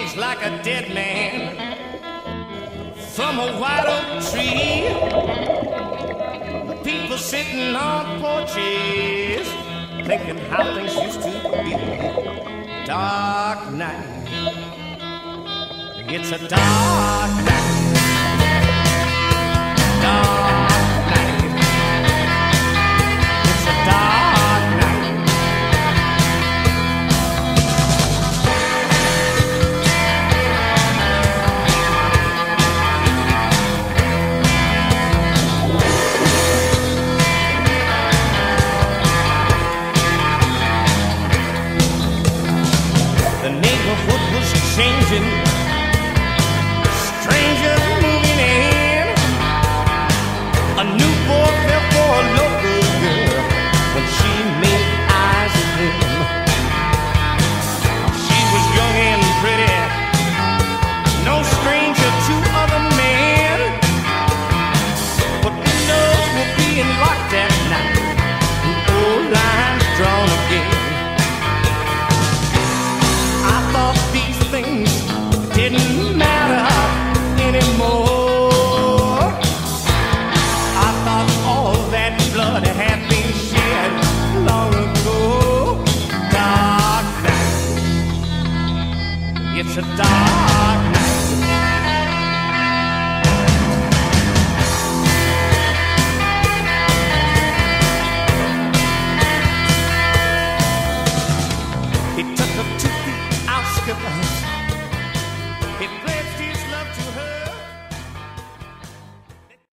hangs like a dead man from a white oak tree. People sitting on porches thinking how things used to be. Dark night, it's a dark night. Dark night, it's a dark night. The neighborhood was changing, strangers moving in. A new boy fell for a local girl when she made eyes at him. She was young and pretty, no stranger to other men, but windows were being locked that night and old lines drawn again. I thought these things didn't matter anymore. I thought all that blood had been shed long ago. Dark night, it's a dark night. He took her to the outskirts